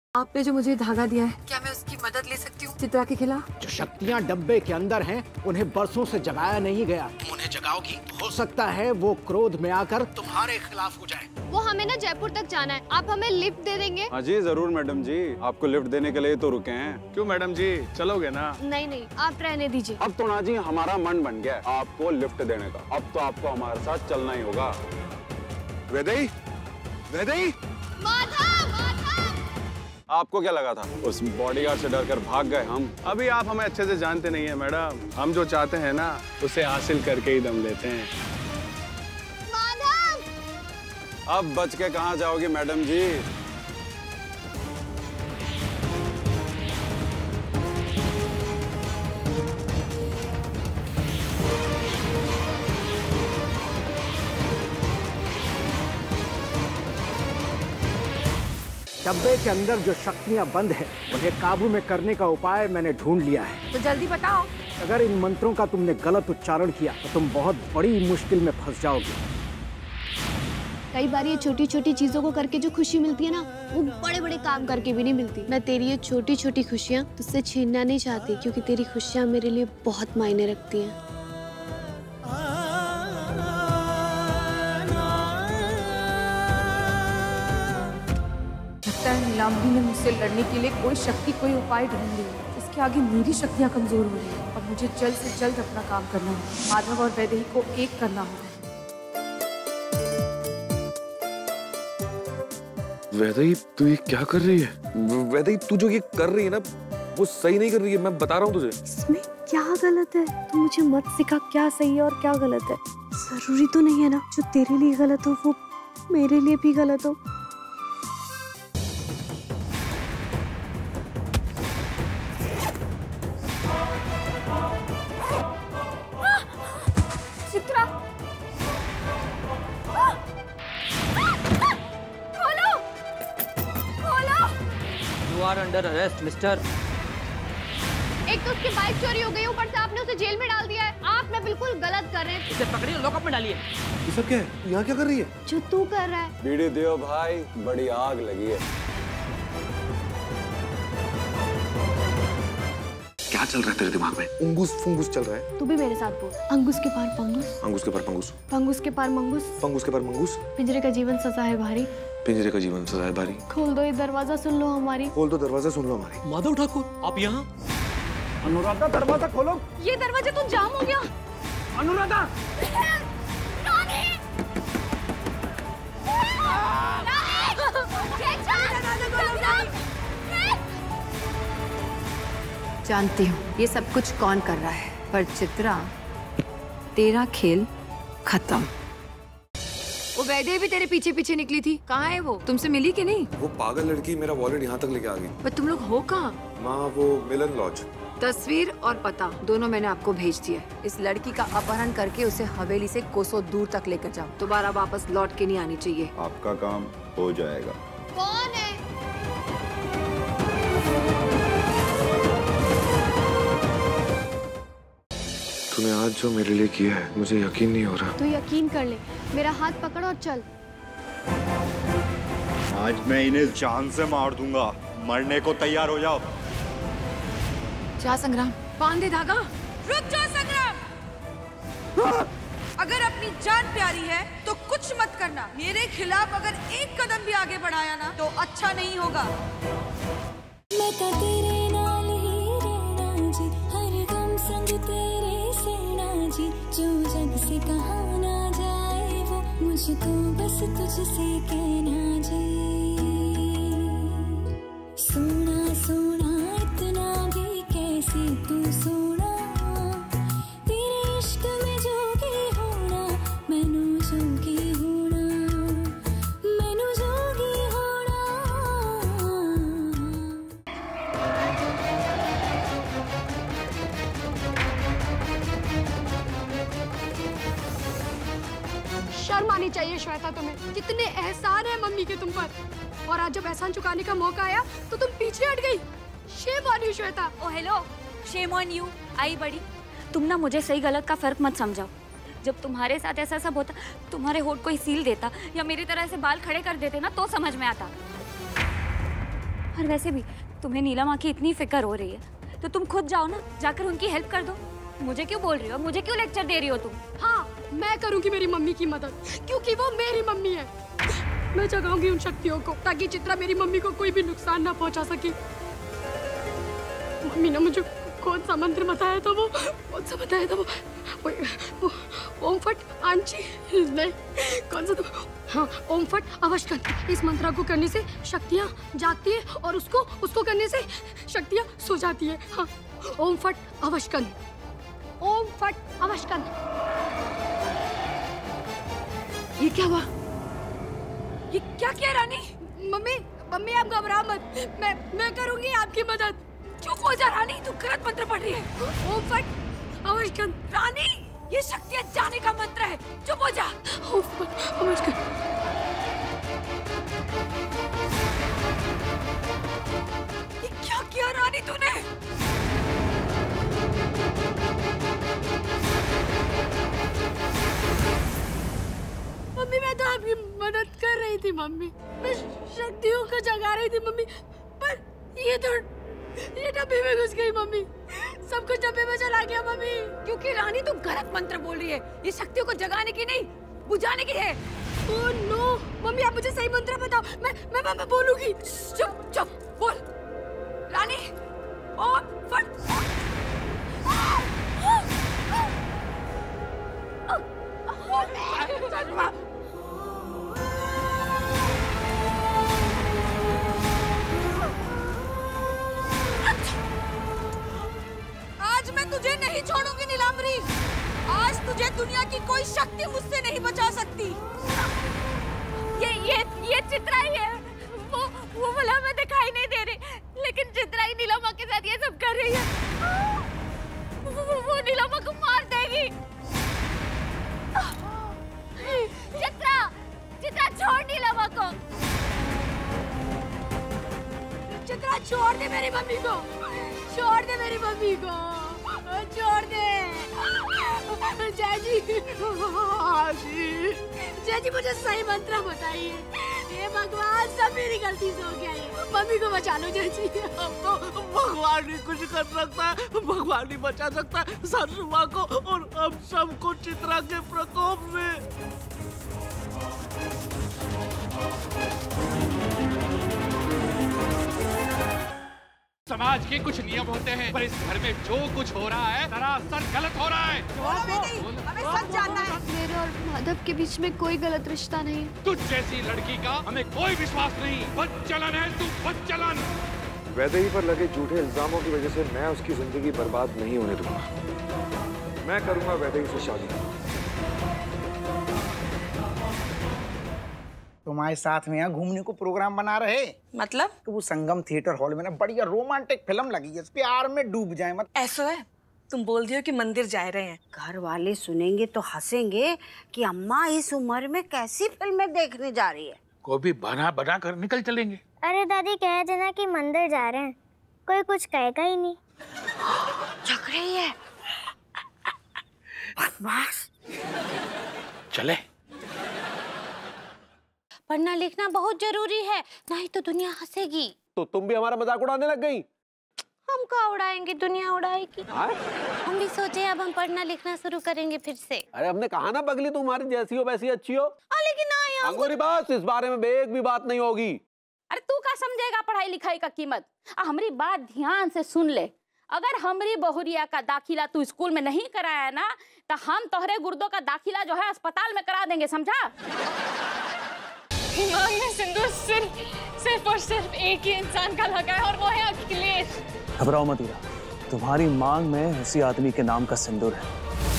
आपने जो मुझे धागा दिया है, क्या मैं उसकी मदद ले सकती हूँ चित्रा के खिलाफ? जो शक्तियाँ डब्बे के अंदर हैं, उन्हें बरसों से जगाया नहीं गया। तुम उन्हें जगाओगी, हो सकता है वो क्रोध में आकर तुम्हारे खिलाफ हो जाए। वो हमें ना जयपुर तक जाना है, आप हमें लिफ्ट दे देंगे? हाँ जी जरूर मैडम जी, आपको लिफ्ट देने के लिए तो रुके हैं। क्यों मैडम जी, चलोगे ना? नहीं, आप रहने दीजिए। अब तो ना जी हमारा मन बन गया आपको लिफ्ट देने का। अब तो आपको हमारे साथ चलना ही होगा। वैदेही, वैदेही, आपको क्या लगा था उस बॉडीगार्ड से डरकर भाग गए हम? अभी आप हमें अच्छे से जानते नहीं है मैडम, हम जो चाहते हैं ना उसे हासिल करके ही दम लेते हैं। माधव! अब बच के कहाँ जाओगी मैडम जी? डब्बे के अंदर जो शक्तियाँ बंद है, उन्हें काबू में करने का उपाय मैंने ढूंढ लिया है। तो जल्दी बताओ। अगर इन मंत्रों का तुमने गलत उच्चारण किया तो तुम बहुत बड़ी मुश्किल में फंस जाओगे। कई बार ये छोटी छोटी चीजों को करके जो खुशी मिलती है ना, वो बड़े बड़े काम करके भी नहीं मिलती। मैं तेरी ये छोटी छोटी खुशियाँ तुझसे छीनना नहीं चाहती, क्योंकि तेरी खुशियाँ मेरे लिए बहुत मायने रखती हैं। नीलांबरी ने मुझसे लड़ने के लिए कोई शक्ति, कोई उपाय ढूंढ लिया। इसके आगे मेरी शक्तियाँ कमजोर हो रही हैं और मुझे जल्द से जल्द अपना काम करना होगा। माधव और वैदेही को एक करना होगा। वैदेही, तू ये क्या कर रही है? वैदेही, तू जो ये कर रही है ना, वो सही नहीं कर रही है। मैं बता रहा हूँ तुझे। इसमें क्या गलत है? तू मुझे मत सिखा क्या सही है और क्या गलत है। जरूरी तो नहीं है ना जो तेरे लिए गलत हो वो मेरे लिए भी गलत हो। Under arrest mister. एक तो उसकी बाइक चोरी हो गई, ऊपर से आपने उसे जेल में डाल दिया है। आप ना बिल्कुल गलत कर रहे हैं। इसे पकड़िए, लॉकअप में डालिए। ये सब क्या है? यहाँ क्या कर रही है? जो तू कर रहा है। बीड़ी दियो भाई, बड़ी आग लगी है। क्या चल रहा है तेरे दिमाग में? उंगूस फुंगूस चल रहा है। तू भी मेरे साथ बोल। अंगूस के पार पंगूस, अंगूस के पार पंगूस, पंगूस के पार मंगूस, पंगूस के पार मंगूस। पिंजरे का जीवन सजा है भारी, पिंजरे का जीवन सजा है भारी। खोल दो ये दरवाजा, सुन लो हमारी। खोल दो दरवाजा, सुन लो हमारी। माधव ठाकुर, आप यहाँ? अनुराधा, दरवाजा खोलो। ये दरवाजा तो जाम हो गया। अनुराधा! जानती हूँ ये सब कुछ कौन कर रहा है, पर चित्रा, तेरा खेल खत्म। वो वैदेही भी तेरे पीछे पीछे निकली थी, कहाँ है वो? तुमसे मिली कि नहीं? वो पागल लड़की मेरा वॉलेट यहाँ तक लेके आ गई। पर तुम लोग हो कहाँ? माँ, वो मिलन लॉज। तस्वीर और पता दोनों मैंने आपको भेज दिया है। इस लड़की का अपहरण करके उसे हवेली से कोसों दूर तक लेकर जाओ। दोबारा वापस लौट के नहीं आनी चाहिए। आपका काम हो जाएगा। कौन है? तूने आज जो मेरे लिए किया है, मुझे यकीन नहीं हो रहा। तू यकीन कर ले, मेरा हाथ पकड़ और चल। आज मैं इन्हें जान से मार दूंगा, मरने को तैयार हो जाओ। जा संग्राम, बांध दे धागा। रुक जाओ संग्राम। अगर अपनी जान प्यारी है तो कुछ मत करना। मेरे खिलाफ अगर एक कदम भी आगे बढ़ाया ना तो अच्छा नहीं होगा। मैं तो तेरे नाल ही रहना जी, हर गम संग तेरे सेना जी। जो जग से कहा ना जाए वो मुझको बस तुझसे कहना जी। सोना सोना इतना भी कैसे तू सोना, तेरे इश्क में जोगी होना, मैनू जोगी होना, मैनू जोगी होना। शर्म आनी चाहिए श्वेता तुम्हें। कितने एहसान है मम्मी के तुम पर, और आज जब एहसान चुकाने का मौका आया तो तुम पीछे हट गई। Shame on you Shweta. Oh hello, shame on you. आई बड़ी, तुम ना मुझे सही गलत का फर्क मत समझाओ। जब तुम्हारे साथ ऐसा सब होता, तुम्हारे होठ को सील देता या मेरी तरह से बाल खड़े कर देते ना, तो समझ में आता। और वैसे भी तुम्हें नीला माँ की इतनी फिक्र हो रही है तो तुम खुद जाओ ना, जाकर उनकी हेल्प कर दो। मुझे क्यों बोल रही हो, मुझे क्यों लेक्चर दे रही हो तुम? हाँ, मैं करूंगी मेरी मम्मी की मदद, क्योंकि वो मेरी मम्मी है। मैं जगाऊंगी उन शक्तियों को ताकि चित्रा मेरी मम्मी को कोई भी नुकसान ना पहुंचा सके। मम्मी ने मुझे कौन सा मंत्र बताया था, वो कौन सा बताया था, वो ओम फट आंची नहीं, कौन सा था? हाँ, ओम फट अवशकन। इस मंत्र को करने से शक्तियाँ जागती है और उसको करने से शक्तियाँ सो जाती है। हाँ, ओम फट अवशकन, ओम फट अवशकन। ये क्या हुआ? ये क्या किया रानी? मम्मी आप घबराओ मत, मैं करूंगी आपकी मदद। चुप हो जा रानी, तू गलत मंत्र पढ़ रही है। ओम फट अवशकन। रानी, ये शक्तियाँ जाने का मंत्र है, चुप हो जा। ओम फट अवशकन। ये क्या किया रानी तूने? मम्मी मैं तो आपकी मदद कर रही थी मम्मी, मैं शक्तियों को जगा रही थी मम्मी, पर ये डब्बे में घुस गई मम्मी, सब कुछ डब्बे में चला गया मम्मी। क्योंकि रानी तू गलत मंत्र बोल रही है, ये शक्तियों को जगाने की नहीं बुझाने की है। ओह नो, मम्मी आप मुझे सही मंत्र बताओ, मैं बोलूंगी। चुप बोल। रानी, ओम फट। आज मैं तुझे नहीं छोड़ूंगी नीलांबरी। आज तुझे दुनिया की कोई शक्ति मुझसे नहीं बचा सकती। ये चित्रा ही है। वो भला हमें दिखाई नहीं दे रही, लेकिन चित्रा ही नीलामा के साथ ये सब कर रही है। वो नीलामा को मार देगी। चित्रा छोड़ नीलामा को। चित्रा छोड़ दे मेरी मम्मी को, छोड़ दे मेरी मम्मी को, छोड़ दे। जय जी मुझे सही मंत्र बताइए। ये भगवान सब मेरी गलती से हो गया है, मम्मी को बचा लो जय जी। भगवान ही कुछ कर सकता है, भगवान ही बचा सकता है सरसुआ को और हम सबको चित्रा के प्रकोप में। समाज के कुछ नियम होते हैं, पर इस घर में जो कुछ हो रहा है सरासर गलत हो रहा है। हमें सच जानना है। मेरे और माधव के बीच में कोई गलत रिश्ता नहीं। तुझ जैसी लड़की का हमें कोई विश्वास नहीं। बदचलन है तू, बदचलन। वैदेही पर लगे झूठे इल्जामों की वजह से मैं उसकी जिंदगी बर्बाद नहीं होने दूंगा। मैं करूंगा वैदेही से शादी। तुम्हारे साथ में यहाँ घूमने को प्रोग्राम बना रहे। मतलब? तो वो संगम थिएटर हॉल में ना बढ़िया रोमांटिक फिल्म लगी है, प्यार में डूब जाए मत। ऐसा है? तुम बोल रही हो कि मंदिर जा रहे हैं। घर वाले सुनेंगे तो हंसेंगे कि अम्मा इस उम्र में कैसी फिल्में देखने जा रही है। को भी बना कर निकल चलेंगे। अरे दादी कह देना कि मंदिर जा रहे हैं, कोई कुछ कहेगा ही नहीं। जग रही है बदमाश। चले। पढ़ना लिखना बहुत जरूरी है, नहीं तो दुनिया हंसेगी। तो तुम भी हमारा मजाक उड़ाने लग गई। हम का उड़ाएंगे, दुनिया उड़ाएगी। हम भी सोचे अब हम पढ़ना लिखना शुरू करेंगे फिर से। अरे हमने कहा ना पगली तुम्हारी जैसी हो वैसी अच्छी हो। लेकिन अंगूरी बस, इस बारे में एक भी बात नहीं होगी। अरे तू क्या समझेगा पढ़ाई लिखाई का कीमत? हमारी बात ध्यान से सुन ले। अगर हमारी बहुरिया का दाखिला तू स्कूल में नहीं कराया ना, तो हम तोहरे गुर्दों का दाखिला जो है अस्पताल में करा देंगे, समझा? दिमाग में सिंदूर सिर्फ और सिर्फ एक ही इंसान का लगा है और वो है अखिलेश। घबराओ मत हीरा, तुम्हारी मांग में उसी आदमी के नाम का सिंदूर है।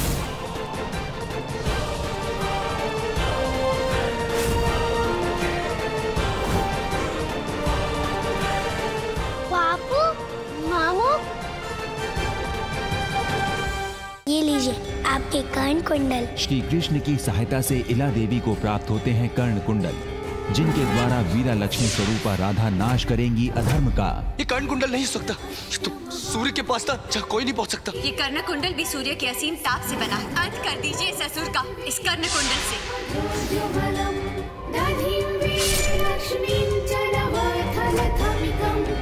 बापू, मामू, ये लीजिए आपके कर्ण कुंडल। श्री कृष्ण की सहायता से इला देवी को प्राप्त होते हैं कर्ण कुंडल, जिनके द्वारा वीरा लक्ष्मी स्वरूपा राधा नाश करेंगी अधर्म का। ये कर्ण कुंडल नहीं हो सकता, तो सूर्य के पास था जहाँ कोई नहीं पहुँच सकता। ये कर्ण कुंडल भी सूर्य के असीम ताप से बना है। अंत कर दीजिए इस असुर का इस कर्ण कुंडल से।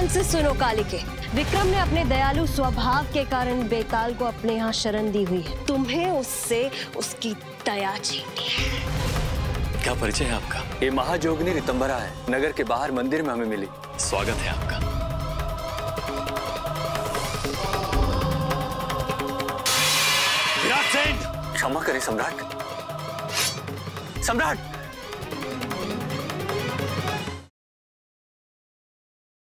ध्यान से सुनो कालिके। विक्रम ने अपने दयालु स्वभाव के कारण बेताल को अपने यहाँ शरण दी हुई है। तुम्हें उससे उसकी दया छीननी है। क्या परिचय है आपका? ये महाजोगिनी रितंबरा है, नगर के बाहर मंदिर में हमें मिली। स्वागत है आपका। क्षमा करें सम्राट। सम्राट